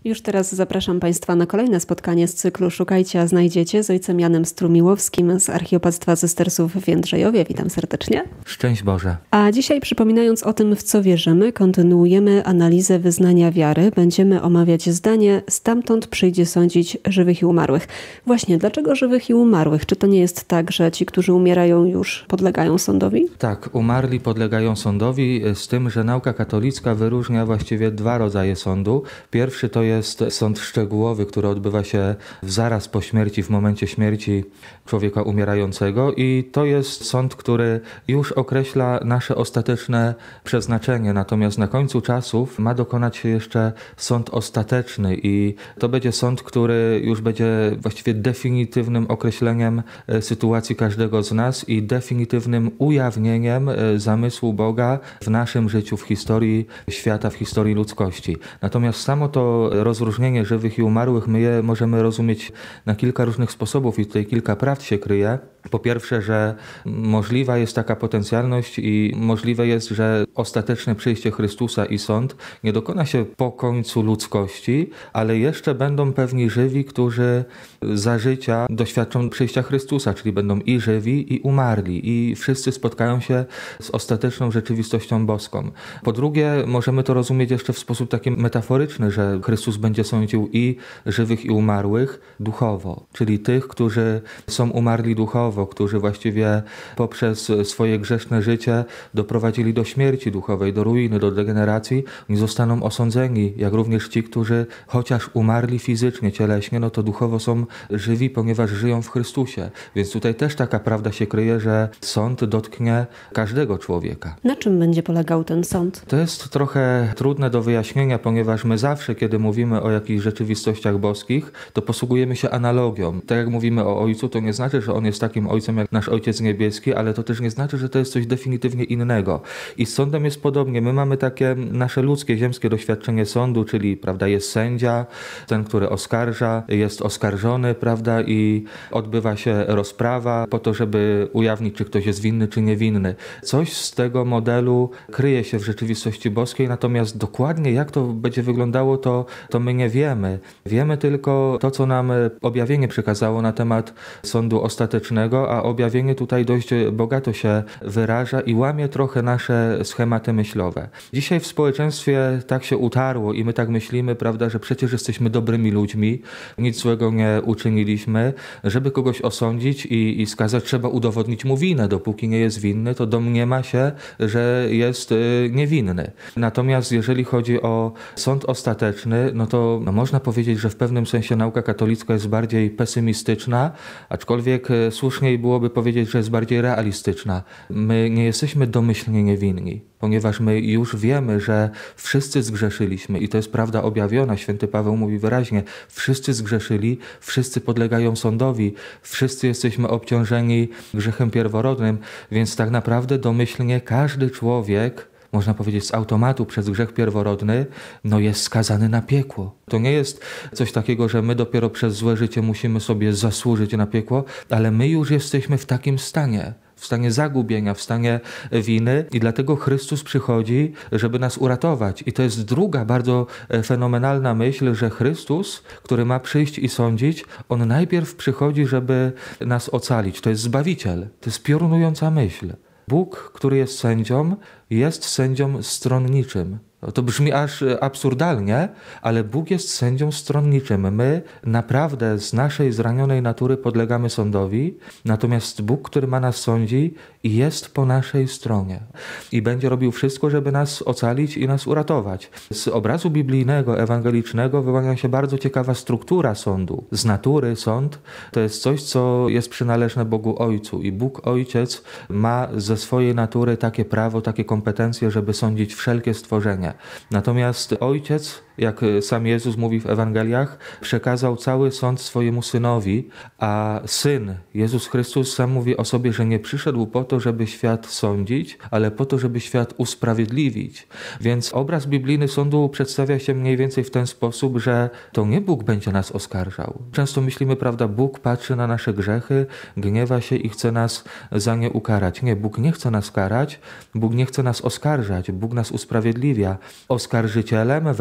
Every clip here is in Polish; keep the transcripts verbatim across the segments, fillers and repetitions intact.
Już teraz zapraszam Państwa na kolejne spotkanie z cyklu Szukajcie, a znajdziecie z ojcem Janem Strumiłowskim z Archiopactwa Cystersów w Jędrzejowie. Witam serdecznie. Szczęść Boże. A dzisiaj, przypominając o tym, w co wierzymy, kontynuujemy analizę wyznania wiary. Będziemy omawiać zdanie: stamtąd przyjdzie sądzić żywych i umarłych. Właśnie, dlaczego żywych i umarłych? Czy to nie jest tak, że ci, którzy umierają, już podlegają sądowi? Tak, umarli podlegają sądowi, z tym, że nauka katolicka wyróżnia właściwie dwa rodzaje sądu. Pierwszy to jest sąd szczegółowy, który odbywa się zaraz po śmierci, w momencie śmierci człowieka umierającego, i to jest sąd, który już określa nasze ostateczne przeznaczenie. Natomiast na końcu czasów ma dokonać się jeszcze sąd ostateczny i to będzie sąd, który już będzie właściwie definitywnym określeniem sytuacji każdego z nas i definitywnym ujawnieniem zamysłu Boga w naszym życiu, w historii świata, w historii ludzkości. Natomiast samo to rozróżnienie żywych i umarłych my je możemy rozumieć na kilka różnych sposobów i tutaj kilka prawd się kryje. Po pierwsze, że możliwa jest taka potencjalność i możliwe jest, że ostateczne przyjście Chrystusa i sąd nie dokona się po końcu ludzkości, ale jeszcze będą pewni żywi, którzy za życia doświadczą przyjścia Chrystusa, czyli będą i żywi, i umarli, i wszyscy spotkają się z ostateczną rzeczywistością boską. Po drugie, możemy to rozumieć jeszcze w sposób taki metaforyczny, że Chrystus będzie sądził i żywych, i umarłych duchowo, czyli tych, którzy są umarli duchowo, którzy właściwie poprzez swoje grzeszne życie doprowadzili do śmierci duchowej, do ruiny, do degeneracji. Oni zostaną osądzeni, jak również ci, którzy chociaż umarli fizycznie, cieleśnie, no to duchowo są żywi, ponieważ żyją w Chrystusie. Więc tutaj też taka prawda się kryje, że sąd dotknie każdego człowieka. Na czym będzie polegał ten sąd? To jest trochę trudne do wyjaśnienia, ponieważ my zawsze, kiedy mówimy o jakichś rzeczywistościach boskich, to posługujemy się analogią. Tak jak mówimy o Ojcu, to nie znaczy, że On jest takim Ojcem jak nasz Ojciec Niebieski, ale to też nie znaczy, że to jest coś definitywnie innego. I z sądem jest podobnie. My mamy takie nasze ludzkie, ziemskie doświadczenie sądu, czyli, prawda, jest sędzia, ten, który oskarża, jest oskarżony, prawda, i odbywa się rozprawa po to, żeby ujawnić, czy ktoś jest winny, czy niewinny. Coś z tego modelu kryje się w rzeczywistości boskiej, natomiast dokładnie jak to będzie wyglądało, to, to my nie wiemy. Wiemy tylko to, co nam objawienie przekazało na temat sądu ostatecznego, a objawienie tutaj dość bogato się wyraża i łamie trochę nasze schematy myślowe. Dzisiaj w społeczeństwie tak się utarło i my tak myślimy, prawda, że przecież jesteśmy dobrymi ludźmi, nic złego nie uczyniliśmy. Żeby kogoś osądzić i, i skazać, trzeba udowodnić mu winę. Dopóki nie jest winny, to domniema się, że jest y, niewinny. Natomiast jeżeli chodzi o sąd ostateczny, no to no można powiedzieć, że w pewnym sensie nauka katolicka jest bardziej pesymistyczna, aczkolwiek y, słuszniej byłoby powiedzieć, że jest bardziej realistyczna. My nie jesteśmy domyślnie niewinni, ponieważ my już wiemy, że wszyscy zgrzeszyliśmy i to jest prawda objawiona. Święty Paweł mówi wyraźnie, wszyscy zgrzeszyli, wszyscy podlegają sądowi, wszyscy jesteśmy obciążeni grzechem pierworodnym, więc tak naprawdę domyślnie każdy człowiek, można powiedzieć z automatu przez grzech pierworodny, no jest skazany na piekło. To nie jest coś takiego, że my dopiero przez złe życie musimy sobie zasłużyć na piekło, ale my już jesteśmy w takim stanie. W stanie zagubienia, w stanie winy i dlatego Chrystus przychodzi, żeby nas uratować. I to jest druga bardzo fenomenalna myśl, że Chrystus, który ma przyjść i sądzić, On najpierw przychodzi, żeby nas ocalić. To jest Zbawiciel. To jest piorunująca myśl. Bóg, który jest sędzią, jest sędzią stronniczym. To brzmi aż absurdalnie, ale Bóg jest sędzią stronniczym. My naprawdę z naszej zranionej natury podlegamy sądowi, natomiast Bóg, który ma nas sądzi, jest po naszej stronie i będzie robił wszystko, żeby nas ocalić i nas uratować. Z obrazu biblijnego, ewangelicznego wyłania się bardzo ciekawa struktura sądu. Z natury sąd to jest coś, co jest przynależne Bogu Ojcu i Bóg Ojciec ma ze swojej natury takie prawo, takie kompetencje, żeby sądzić wszelkie stworzenia. Natomiast Ojciec, jak sam Jezus mówi w Ewangeliach, przekazał cały sąd swojemu Synowi, a Syn, Jezus Chrystus, sam mówi o sobie, że nie przyszedł po to, żeby świat sądzić, ale po to, żeby świat usprawiedliwić. Więc obraz biblijny sądu przedstawia się mniej więcej w ten sposób, że to nie Bóg będzie nas oskarżał. Często myślimy, prawda, Bóg patrzy na nasze grzechy, gniewa się i chce nas za nie ukarać. Nie, Bóg nie chce nas karać, Bóg nie chce nas oskarżać, Bóg nas usprawiedliwia. Oskarżycielem według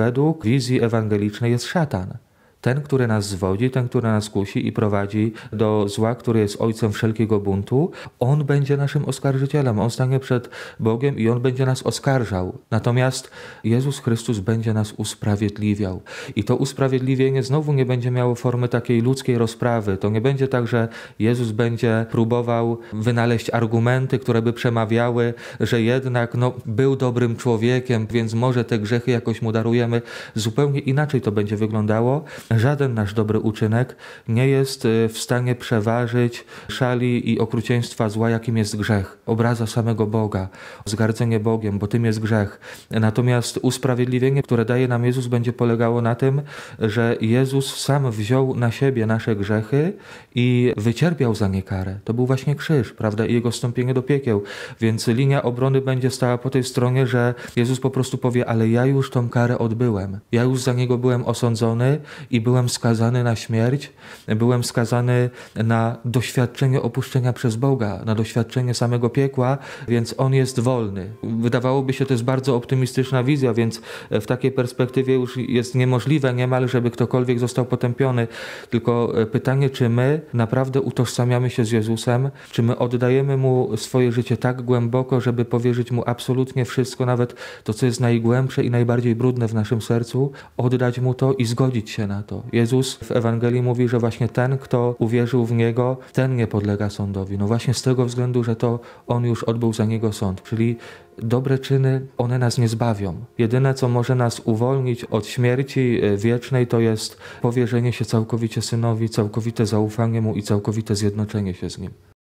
wizji ewangelicznej jest szatan. Ten, który nas zwodzi, ten, który nas kusi i prowadzi do zła, który jest ojcem wszelkiego buntu, on będzie naszym oskarżycielem. On stanie przed Bogiem i on będzie nas oskarżał. Natomiast Jezus Chrystus będzie nas usprawiedliwiał. I to usprawiedliwienie znowu nie będzie miało formy takiej ludzkiej rozprawy. To nie będzie tak, że Jezus będzie próbował wynaleźć argumenty, które by przemawiały, że jednak no, był dobrym człowiekiem, więc może te grzechy jakoś mu darujemy. Zupełnie inaczej to będzie wyglądało. Żaden nasz dobry uczynek nie jest w stanie przeważyć szali i okrucieństwa zła, jakim jest grzech. Obraza samego Boga, zgardzenie Bogiem, bo tym jest grzech. Natomiast usprawiedliwienie, które daje nam Jezus, będzie polegało na tym, że Jezus sam wziął na siebie nasze grzechy i wycierpiał za nie karę. To był właśnie krzyż, prawda, i jego wstąpienie do piekieł. Więc linia obrony będzie stała po tej stronie, że Jezus po prostu powie, ale ja już tą karę odbyłem. Ja już za niego byłem osądzony i byłem skazany na śmierć, byłem skazany na doświadczenie opuszczenia przez Boga, na doświadczenie samego piekła, więc on jest wolny. Wydawałoby się, to jest bardzo optymistyczna wizja, więc w takiej perspektywie już jest niemożliwe niemal, żeby ktokolwiek został potępiony. Tylko pytanie, czy my naprawdę utożsamiamy się z Jezusem, czy my oddajemy Mu swoje życie tak głęboko, żeby powierzyć Mu absolutnie wszystko, nawet to, co jest najgłębsze i najbardziej brudne w naszym sercu, oddać Mu to i zgodzić się na to. Jezus w Ewangelii mówi, że właśnie ten, kto uwierzył w Niego, ten nie podlega sądowi. No właśnie z tego względu, że to On już odbył za Niego sąd. Czyli dobre czyny, one nas nie zbawią. Jedyne, co może nas uwolnić od śmierci wiecznej, to jest powierzenie się całkowicie Synowi, całkowite zaufanie Mu i całkowite zjednoczenie się z Nim.